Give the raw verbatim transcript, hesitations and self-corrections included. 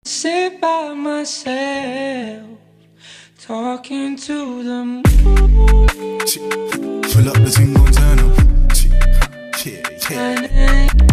Sit by myself, talking to the moon. Fill up the thing, gon' turn up.